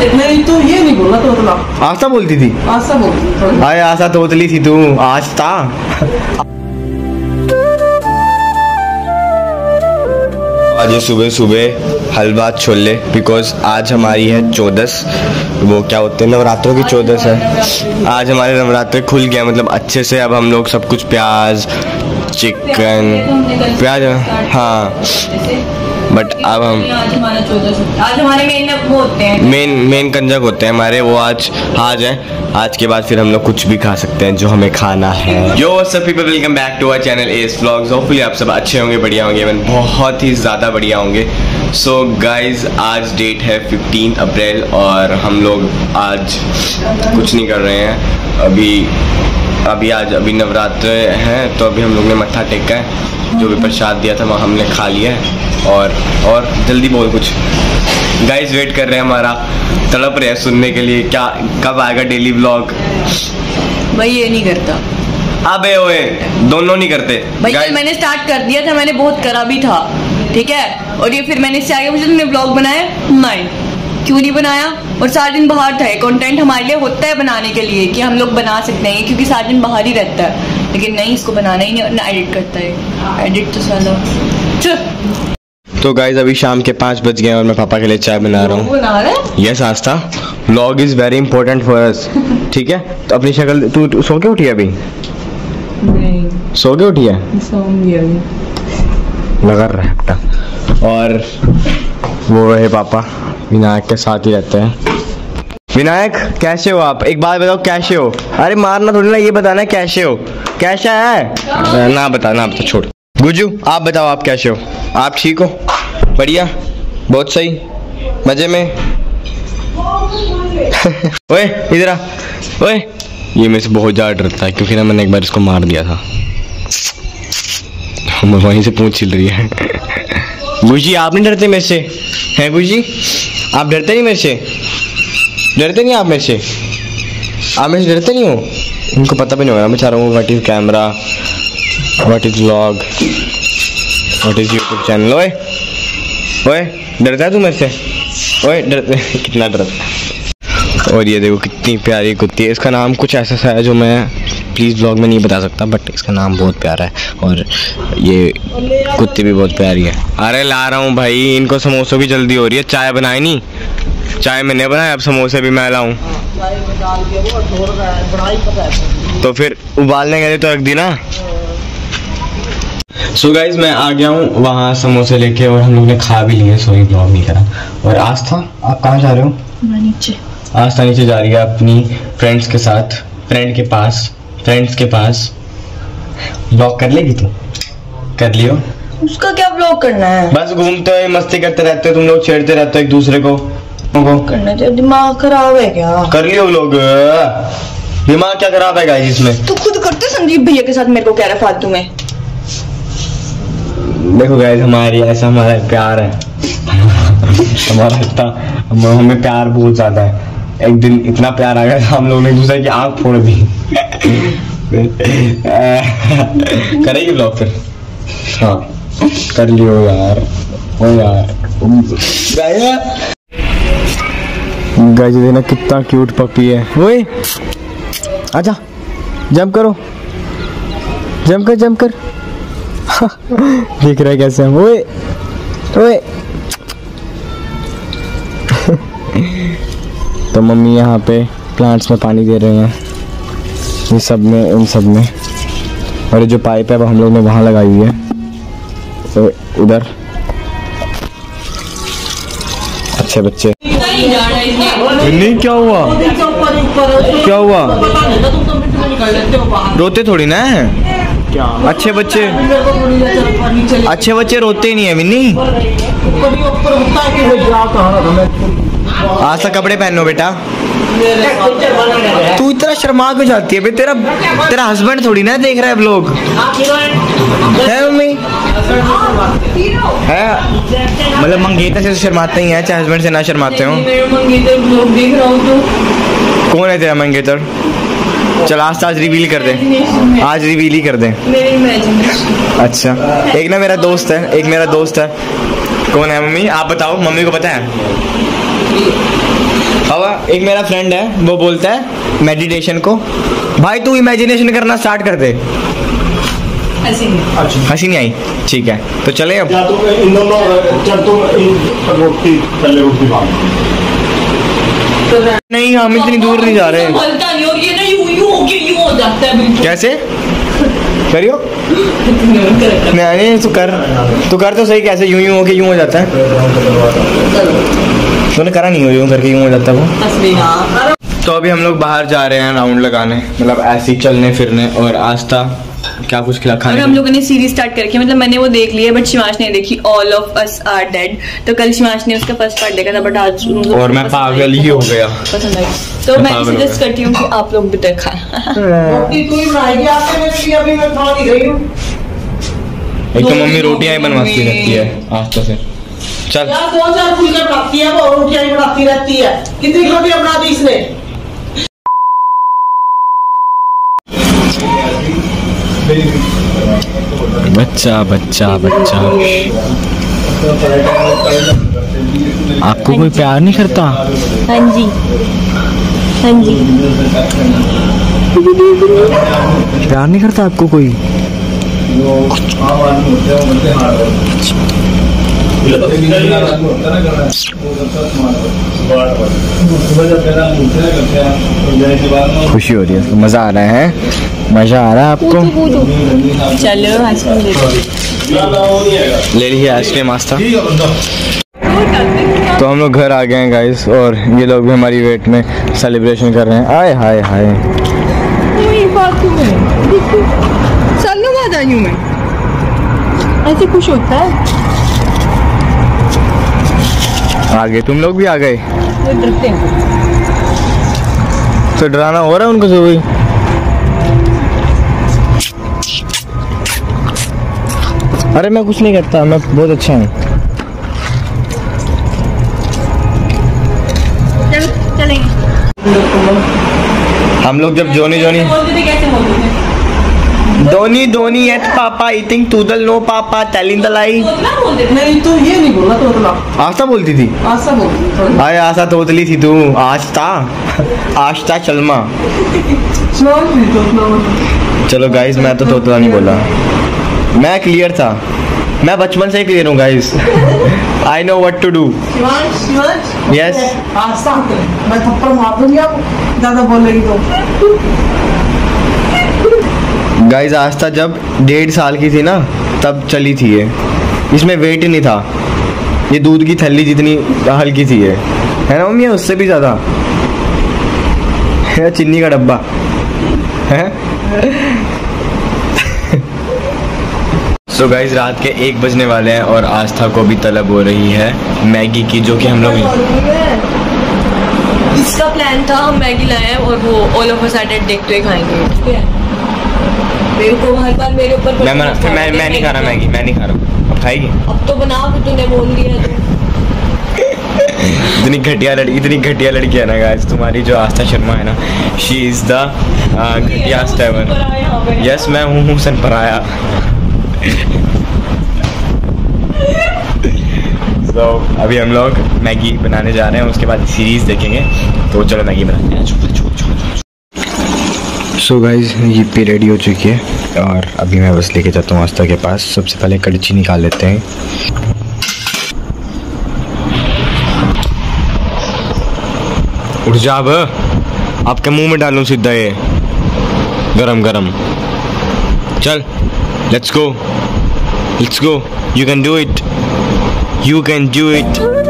नहीं तो ये नहीं बोलना तोतला। आस्था बोलती थी। आस्था बोलती। अरे आस्था तोतली थी तू, आस्था। आज सुबह सुबह हलवा छोले, बिकॉज आज हमारी है 14, वो क्या होते हैं नवरात्रों की 14 है। आज हमारे नवरात्रे खुल गया, मतलब अच्छे से। अब हम लोग सब कुछ प्याज चिकन प्याज, हाँ, बट अब हम आज हमारे मेन कंजक होते हैं हमारे, वो आज है। आज के बाद फिर हम लोग कुछ भी खा सकते हैं जो हमें खाना है। यो सब people, welcome back to our channel S vlogs. Hopefully आप सब अच्छे होंगे, बढ़िया होंगे, इवन बहुत ही ज़्यादा बढ़िया होंगे। सो गाइज, आज डेट है 15 अप्रैल और हम लोग आज कुछ नहीं कर रहे हैं। अभी नवरात्र हैं, तो अभी हम लोग ने मत्था टेका है। जो भी प्रसाद दिया था वह हमने खा लिया है। और जल्दी बोल कुछ। गाइस वेट कर रहे हैं, हमारा तड़प रहे हैं सुनने के लिए, क्या कब आएगा डेली व्लॉग। भाई ये नहीं करता। अबे ओए, दोनों नहीं करते भाई। कल मैंने स्टार्ट कर दिया था, मैंने बहुत करा भी था, ठीक है। और ये फिर मैंने इससे आगे मुझे तुमने व्लॉग बनाया नहीं, क्यों नहीं बनाया? और सारा दिन बाहर था। कंटेंट हमारे लिए होता है बनाने के लिए कि हम लोग बना सकते हैं, क्योंकि सारा दिन बाहर ही रहता है। लेकिन नहीं, इसको बनाना ही नहीं, ना एडिट करता है। एडिट तो साला चुप। तो गाइज अभी शाम के 5 बज गए और मैं पापा के लिए चाय बना रहा हूँ। Yes Aastha, vlog is very important for us, ठीक है। तो अपनी शक्ल, तू सो के उठी है अभी? नहीं, सो के उठी है, लगा रहा है बेटा। और वो रहे पापा, विनायक के साथ ही रहते हैं। विनायक कैसे हो आप? एक बात बताओ, कैसे हो? अरे मारना थोड़ी ना, ये बताना कैसे हो, कैसा है ना बता छोड़। गुजू आप बताओ, आप कैसे हो? आप ठीक हो? बढ़िया, बहुत सही, मजे में। ओए इधर आ। ओए, ये मेरे से बहुत ज़्यादा डरता है, क्योंकि ना मैंने एक बार इसको मार दिया था। वहीं से पूंछ छिल रही है। गुजी आप नहीं डरते मेरे से? हैं गुजी, आप डरते नहीं मेरे से? डरते नहीं आप मेरे से? आप मेरे से डरते नहीं हो? इनको पता भी नहीं होगा मैं चाह रहा हूँ what is camera, what is vlog, what is YouTube channel. ओए ओए, डरता है तू मेरे से? ओए डरते कितना डरता। और ये देखो कितनी प्यारी कुत्ती है। इसका नाम कुछ ऐसा है जो मैं प्लीज़ व्लॉग में नहीं बता सकता, बट इसका नाम बहुत प्यारा है और ये कुत्ती भी बहुत प्यारी है। अरे ला रहा हूँ भाई, इनको समोसों की जल्दी हो रही है। चाय बनाई नहीं? चाय मैंने बनाया, अब समोसे भी मैं लाऊं। तो फिर उबालने के लिए तो रख दी ना। सो गाइज मैं आ गया हूँ वहाँ समोसे लेके, और हम लोग ने खा भी लिए, सॉरी ब्लॉग नहीं करा। और आस्था आप कहाँ जा रहे हो? नीचे। आस्था नीचे जा रही है अपनी फ्रेंड्स के साथ, फ्रेंड्स के पास। ब्लॉग कर लेगी तू? कर लियो। उसका क्या ब्लॉग करना है? बस घूमते हुए मस्ती करते रहते हो तुम लोग, छेड़ते रहते हो एक दूसरे को। करना चाहिए, दिमाग खराब है क्या? कर लियो लोग, दिमाग क्या खराब है गाइस इसमें? तू खुद करते संदीप भैया के साथ, मेरे को कह रहा फालतू में। देखो गाइस, हमारा प्यार है। हमारा इतना, हमें प्यार बहुत ज्यादा है। एक दिन इतना प्यार आ गया था, हम लोगों ने एक दूसरे की आंख फोड़ दी। करेगी ब्लॉग फिर? हाँ कर लियो यार। ओ यार गाइस देखना कितना क्यूट पपी है। ओए आजा, जंप करो, जंप कर। देख रहा है कैसे हम। ओए ओए। तो मम्मी यहाँ पे प्लांट्स में पानी दे रहे हैं, ये सब में, इन सब में। और ये जो पाइप है वो हम लोग ने वहाँ लगाई हुई है, तो उधर। अच्छे बच्चे। नहीं क्या हुआ? क्या हुआ? रोते थोड़ी ना है क्या? अच्छे बच्चे रोते ही नहीं है मिन्नी। आज तक कपड़े पहनो बेटा। तू इतना शर्मा क्यों जाती है? तेरा हस्बैंड थोड़ी ना देख रहा है व्लॉग, है मम्मी? है मतलब मंगेतर से शर्माते ही है, चाहे हस्बैंड से ना शर्माते हो। कौन है तेरा मंगेतर? चल आज रिवील कर दे, आज रिवील ही कर दे। अच्छा, एक ना मेरा दोस्त है। कौन है मम्मी? आप बताओ, मम्मी को पता है? अब एक मेरा फ्रेंड है, वो बोलता है मेडिटेशन को, भाई तू इमेजिनेशन करना स्टार्ट कर दे। हंसी नहीं आई, ठीक है तो चले अब। या तुम इन दोनों चल तुम रोटी पहले रोटी नहीं हम इतनी दूर नहीं जा रहे। हल्का नहीं, और ये ना यूं हो जाता है बिल्कुल। कैसे करियो? नहीं तू कर तो सही, कैसे यूं होके यूं हो जाता है? तूने करा नहीं हो यूं करके यूं हो जाता है वो। तो अभी हम लोग बाहर जा रहे हैं राउंड लगाने, मतलब ऐसे ही चलने फिरने, और आस्था क्या कुछ खिला खाने। और हम लोगों ने सीरीज स्टार्ट करके, मतलब मैंने वो देख लिया बट शिवांश ने देखी, all of us are dead. तो कल शिवांश ने उसका फर्स्ट पार्ट देखा था बट आज और मैं पागल ही हो गया, पसंद आई। तो मैं सजेस्ट करती हूँ कि आप लोग भी देखा। रोटी तू ही बनाएगी आपके लिए, कि अभी मैं खा नहीं रही हूँ। एक तो मम्मी रोटियां ही बनवाती रहती है आस्था से। चल यार 2000 फुलके बनाती है वो, रोटियां ही बनाती रहती है। कितनी रोटियां बना दी इसने? बच्चा बच्चा बच्चा, आपको कोई प्यार नहीं करता? हाँ जी हाँ जी। प्यार नहीं करता आपको कोई? खुशी हो रही है, मजा आ रहा है? मजा आ रहा है आपको? चलो आइसक्रीम ले ली आइसक्रीम आस्था। तो हम लोग घर आ गए हैं गाइस, और ये लोग भी हमारी वेट में सेलिब्रेशन कर रहे हैं। आए हाय हाय, सालों बाद आई हूँ मैं, ऐसे खुश होता है। आ गए तुम लोग भी आ गए? वो डरते हैं। तो डराना हो रहा है उनको सुबह? अरे मैं कुछ नहीं करता, मैं बहुत अच्छा हूँ। चलेंगे हम लोग जब जोनी जोनी बोलते थे, कैसे बोलते थे? Dhoni Dhoni ate papa eating toodle no papa telling the lie. तोतला बोलते थे। नहीं तो ये नहीं बोला तोतला, आस्था बोलती थी। आशा बोलती थी। आए आशा तोतली थी तू, आस्था आस्था चलमा। शिवांश भी तोतला बोला। चलो गाइस, मैं तो तोतला नहीं बोला, मैं क्लियर था, मैं बचपन से ही क्लियर हूँ guys. I know what to do. Shivansh yes Aastha, मैं थप्पड़ मार दूंगी आप ज्यादा बोलेगी तो। गाइस आस्था जब 1.5 साल की थी ना तब चली थी ये, इसमें वेट ही नहीं था, ये दूध की थैली जितनी हल्की थी ये, है ना मम्मी? उससे भी ज्यादा है, चीनी का डब्बा है। सो गाइस रात के 1 बजने वाले हैं और आस्था को भी तलब हो रही है मैगी की, जो कि हम लोग इसका प्लान था, हम मैगी लाए हैं और वो all of us are dead देखते हुए खाएंगे। ठीक है, मेरे को हर बार मेरे ऊपर मैं नहीं खा रहा मैगी, मैं नहीं खा रहा हूँ। अब खाएगी? अब तो बना के तूने बोल दिया तो। इतनी घटिया लड़की है ना गाइस तुम्हारी जो आस्था शर्मा है ना, शी इज द घटिया स्टेवर। यस मैं हूँ सन पर आया। तो अभी हम लोग मैगी बनाने जा रहे हैं, उसके बाद सीरीज देखेंगे, तो चलो मैगी बनाते हैं। सो गाइज ये रेडी हो चुकी है और अभी मैं बस लेके जाता हूँ आस्था के पास। सबसे पहले कड़छी निकाल लेते हैं। उठ जा अब, आपके मुंह में डालूं सीधा ये गरम गरम। चल let's go, you can do it, you can do it.